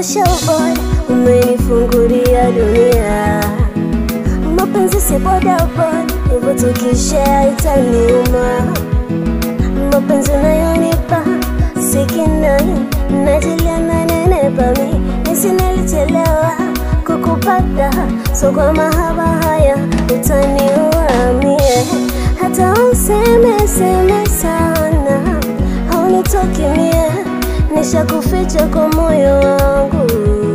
umenivusha ubora, umenifungulia dunia. Mapenzi si bodaboda, hivyo tukishare itaniuma. Mapenzi unayonipa sikinai, najilia nanenepa mi, nisi nilichelewa kukupata. So kwa mahaba haya utaniua mie. Hata useme sana, haunitoki mie, nishakuficha kwa moyo wangu.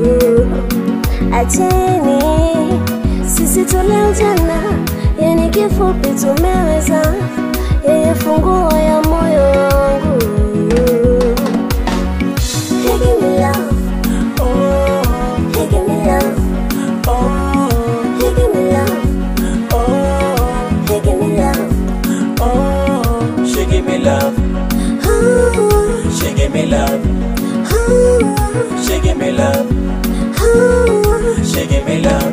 Acheni sisi tulianzana, yani kifupi tumeweza, yeye funguo ya moyo wangu. He give me love, oh, he give me love, oh, he give me love, oh, he give me love, oh, she give me love, oh, she give me love, oh, she give me love, oh, she give me love.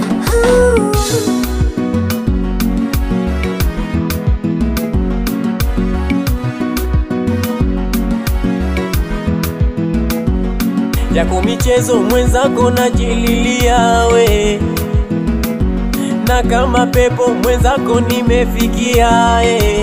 Yako michezo mwenzako najililia we, na kama pepo mwenzako nimefikia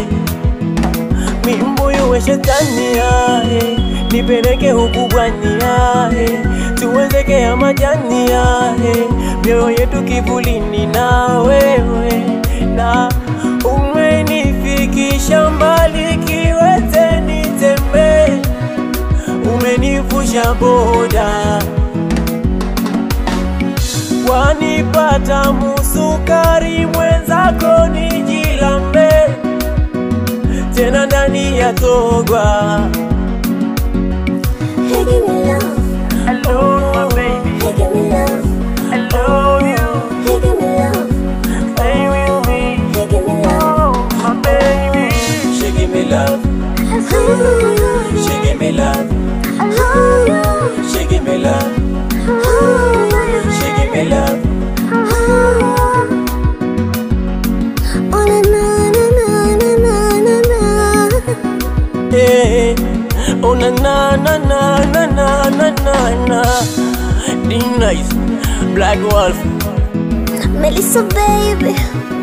mimbuyu we shetani nipeleke huku bwani tuwezeke ya majani mioyo yetu kivulini na wewe, na umenifikisha mbali kiwete nitembe, umenivusha boda, wanipata musukari mwenzako nijilambe, tena ndani ya togwa. He give me love, I love my baby, he give me love, I love you, he give me love, stay with me, he give me love, oh my baby. She give me love, oh, she give me love, oh, she give me love, oh, she give me love. Oh na na na na na na. Hey, oh na na na na na na na na na. Nice, Black Wolf, Merissa baby.